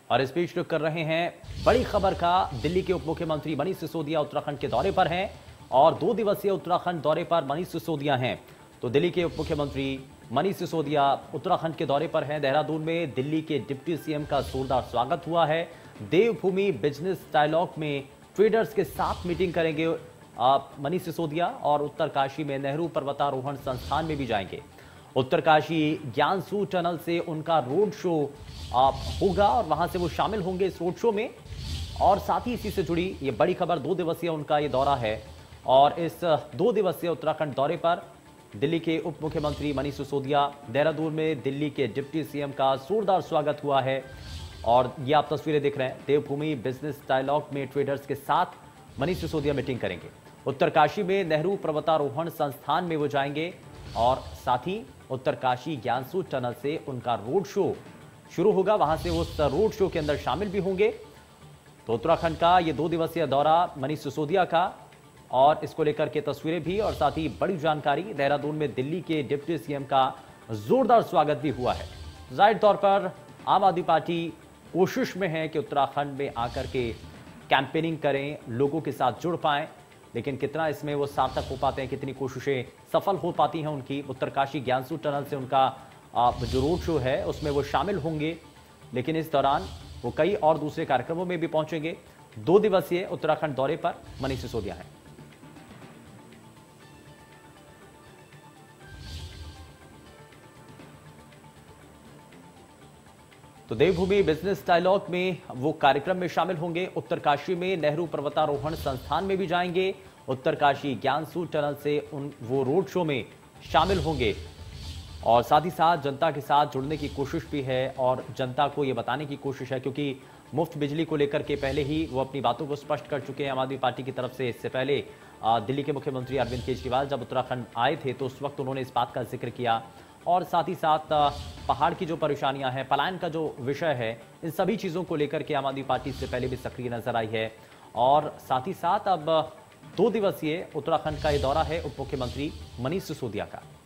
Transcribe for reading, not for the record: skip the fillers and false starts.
और इस बीच रुक कर रहे हैं बड़ी खबर का। दिल्ली के उप मुख्यमंत्री मनीष सिसोदिया उत्तराखंड के दौरे पर हैं और 2 दिवसीय उत्तराखंड दौरे पर मनीष सिसोदिया हैं। तो दिल्ली के उप मुख्यमंत्री मनीष सिसोदिया उत्तराखंड के दौरे पर हैं। देहरादून में दिल्ली के डिप्टी सीएम का जोरदार स्वागत हुआ है। देवभूमि बिजनेस डायलॉग में ट्रेडर्स के साथ मीटिंग करेंगे मनीष सिसोदिया और उत्तरकाशी में नेहरू पर्वतारोहण संस्थान में भी जाएंगे। उत्तरकाशी ज्ञानसू टनल से उनका रोड शो होगा और वहां से वो शामिल होंगे इस रोड शो में। और साथ ही इसी से जुड़ी ये बड़ी खबर, 2 दिवसीय उनका ये दौरा है और इस 2 दिवसीय उत्तराखंड दौरे पर दिल्ली के उप मुख्यमंत्री मनीष सिसोदिया, देहरादून में दिल्ली के डिप्टी सीएम का जोरदार स्वागत हुआ है। और ये आप तस्वीरें देख रहे हैं, देवभूमि बिजनेस डायलॉग में ट्रेडर्स के साथ मनीष सिसोदिया मीटिंग करेंगे। उत्तरकाशी में नेहरू पर्वतारोहण संस्थान में वो जाएंगे और साथ ही उत्तरकाशी ज्ञानसू टनल से उनका रोड शो शुरू होगा, वहां से वो उस रोड शो के अंदर शामिल भी होंगे। तो उत्तराखंड का ये 2 दिवसीय दौरा मनीष सिसोदिया का और इसको लेकर के तस्वीरें भी और साथ ही बड़ी जानकारी। देहरादून में दिल्ली के डिप्टी सीएम का जोरदार स्वागत भी हुआ है। जाहिर तौर पर आम आदमी पार्टी कोशिश में है कि उत्तराखंड में आकर के कैंपेनिंग करें, लोगों के साथ जुड़ पाएं, लेकिन कितना इसमें वो सार्थक हो पाते हैं, कितनी कोशिशें सफल हो पाती हैं उनकी। उत्तरकाशी ज्ञानसू टनल से उनका जो रोड शो है उसमें वो शामिल होंगे, लेकिन इस दौरान वो कई और दूसरे कार्यक्रमों में भी पहुंचेंगे। 2 दिवसीय उत्तराखंड दौरे पर मनीष सिसोदिया हैं। तो देवभूमि बिजनेस डायलॉग में वो कार्यक्रम में शामिल होंगे। उत्तरकाशी में नेहरू पर्वतारोहण संस्थान में भी जाएंगे। उत्तरकाशी ज्ञानसू टनल से वो रोड शो में शामिल होंगे और साथ ही साथ जनता के साथ जुड़ने की कोशिश भी है और जनता को ये बताने की कोशिश है, क्योंकि मुफ्त बिजली को लेकर के पहले ही वो अपनी बातों को स्पष्ट कर चुके हैं आम आदमी पार्टी की तरफ से। इससे पहले दिल्ली के मुख्यमंत्री अरविंद केजरीवाल जब उत्तराखंड आए थे तो उस वक्त उन्होंने इस बात का जिक्र किया और साथ ही साथ पहाड़ की जो परेशानियां हैं, पलायन का जो विषय है, इन सभी चीज़ों को लेकर के आम आदमी पार्टी इससे पहले भी सक्रिय नजर आई है। और साथ ही साथ अब 2 दिवसीय उत्तराखंड का ये दौरा है उप मुख्यमंत्री मनीष सिसोदिया का।